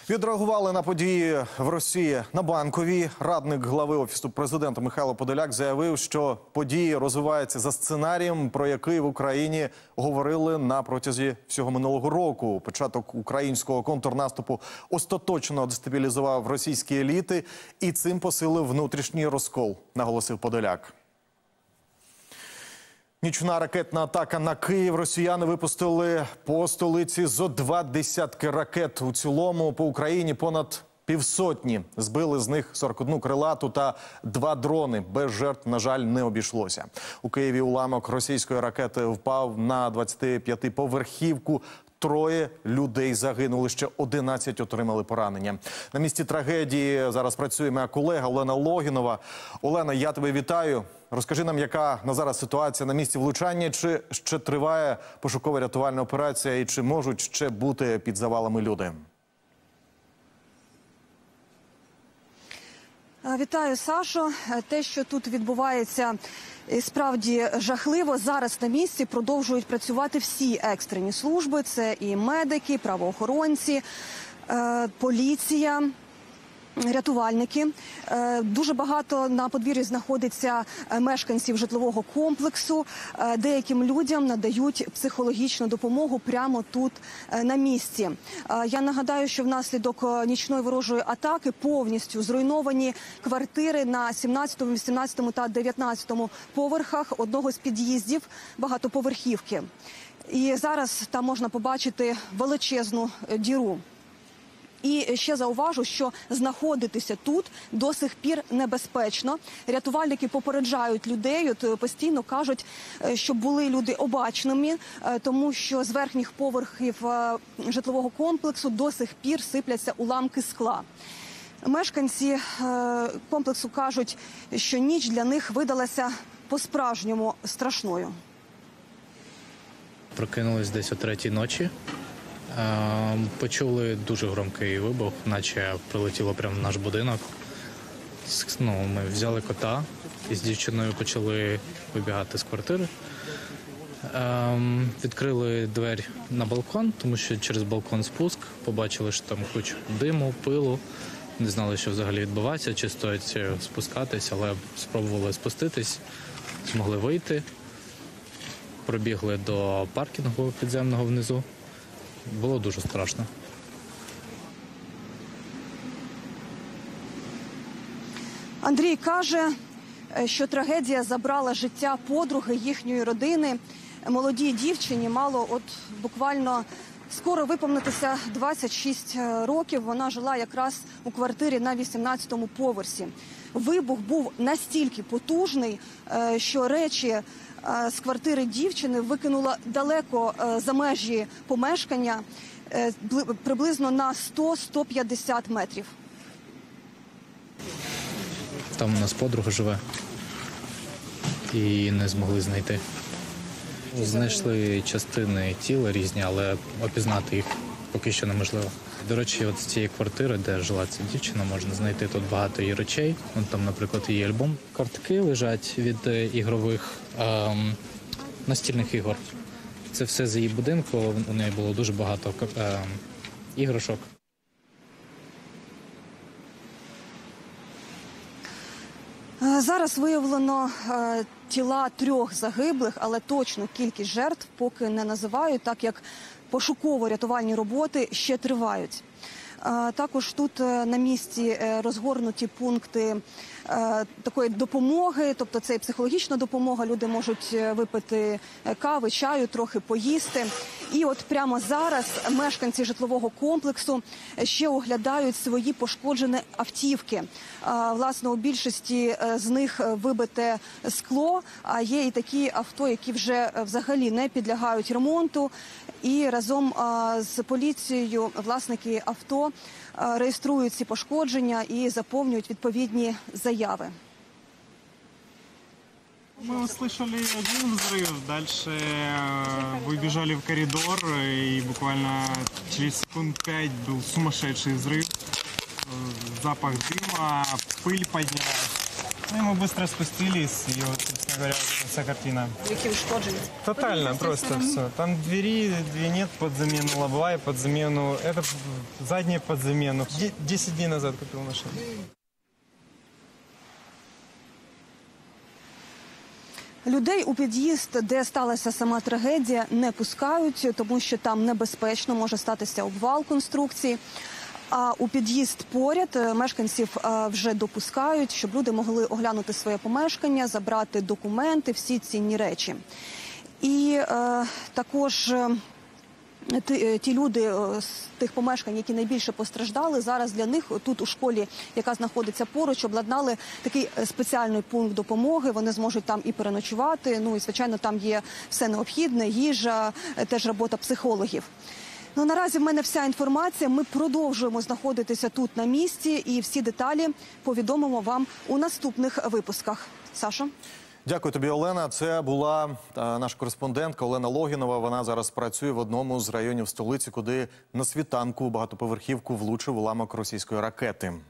Відреагували на події в Росії на Банковій. Радник глави Офісу президента Михайло Подоляк заявив, що події розвиваються за сценарієм, про який в Україні говорили на протязі всього минулого року. Початок українського контрнаступу остаточно дестабілізував російські еліти і цим посилив внутрішній розкол, наголосив Подоляк. Нічна ракетна атака на Київ. Росіяни випустили по столиці зо 20 ракет. У цілому по Україні понад півсотні. Збили з них 41 крилату та 2 дрони. Без жертв, на жаль, не обійшлося. У Києві уламок російської ракети впав на 25-поверхівку. 3 людей загинули, ще 11 отримали поранення. На місці трагедії зараз працює моя колега Олена Логінова. Олена, я тебе вітаю. Розкажи нам, яка на зараз ситуація на місці влучання, чи ще триває пошукова рятувальна операція і чи можуть ще бути під завалами люди? Вітаю, Сашо. Те, що тут відбувається, справді жахливо. Зараз на місці продовжують працювати всі екстрені служби. Це і медики, правоохоронці, поліція, рятувальники. Дуже багато на подвір'ї знаходиться мешканців житлового комплексу. Деяким людям надають психологічну допомогу прямо тут на місці. Я нагадаю, що внаслідок нічної ворожої атаки повністю зруйновані квартири на 17, 18 та 19 поверхах одного з під'їздів багатоповерхівки. І зараз там можна побачити величезну діру. І ще зауважу, що знаходитися тут до сих пір небезпечно. Рятувальники попереджають людей, постійно кажуть, щоб були люди обачними, тому що з верхніх поверхів житлового комплексу до сих пір сипляться уламки скла. Мешканці комплексу кажуть, що ніч для них видалася по-справжньому страшною. Прокинулись десь о 3-й ночі. Почули дуже громкий вибух, наче прилетіло прямо в наш будинок. Ми взяли кота і з дівчиною почали вибігати з квартири. Відкрили двері на балкон, тому що через балкон спуск. Побачили, що там куча диму, пилу. Не знали, що взагалі відбувається, чи стоїть спускатись, але спробували спуститись, змогли вийти. Пробігли до паркінгу підземного внизу. Було дуже страшно. Андрій каже, що трагедія забрала життя подруги їхньої родини. Молодій дівчині мало буквально скоро виповнитися 26 років. Вона жила якраз у квартирі на 18-му поверсі. Вибух був настільки потужний, що речі з квартири дівчини викинула далеко за межі помешкання, приблизно на 100-150 метрів. Там у нас подруга живе і не змогли знайти. Знайшли частини тіла різні, але опізнати їх поки що неможливо. До речі, от з цієї квартири, де жила ця дівчина, можна знайти тут багато її речей. Там, наприклад, її альбом. Картки лежать від ігрових настільних ігор. Це все з її будинку, у неї було дуже багато іграшок. Зараз виявлено тіла 3 загиблих, але точну кількість жертв поки не називають, так як пошуково-рятувальні роботи ще тривають. Також тут на місці розгорнуті пункти такої допомоги, тобто це і психологічна допомога, люди можуть випити кави, чаю, трохи поїсти. І от прямо зараз мешканці житлового комплексу ще оглядають свої пошкоджені автівки. Власне, у більшості з них вибите скло, а є і такі авто, які вже взагалі не підлягають ремонту. І разом з поліцією власники авто реєструють ці пошкодження і заповнюють відповідні заяви. Мы услышали один взрыв, дальше выбежали в коридор, и буквально через секунд 5 был сумасшедший взрыв. Запах дыма, пыль поднялась. Ну, и мы быстро спустились, и вот, собственно говоря, вот эта вся картина. Які ушкодження? Тотально просто все. Там две нет под замену, лобовая под замену, это задняя под замену. 10 дней назад купил машину. Людей у під'їзд, де сталася сама трагедія, не пускають, тому що там небезпечно, може статися обвал конструкції. А у під'їзд поряд мешканців вже допускають, щоб люди могли оглянути своє помешкання, забрати документи, всі цінні речі. І також ті люди з тих помешкань, які найбільше постраждали, зараз для них тут у школі, яка знаходиться поруч, обладнали такий спеціальний пункт допомоги. Вони зможуть там і переночувати. Ну і, звичайно, там є все необхідне, їжа, теж робота психологів. Ну, наразі в мене вся інформація. Ми продовжуємо знаходитися тут на місці і всі деталі повідомимо вам у наступних випусках. Сашо? Дякую тобі, Олена. Це була наша кореспондентка Олена Логінова. Вона зараз працює в одному з районів столиці, куди на світанку у багатоповерхівку влучив уламок російської ракети.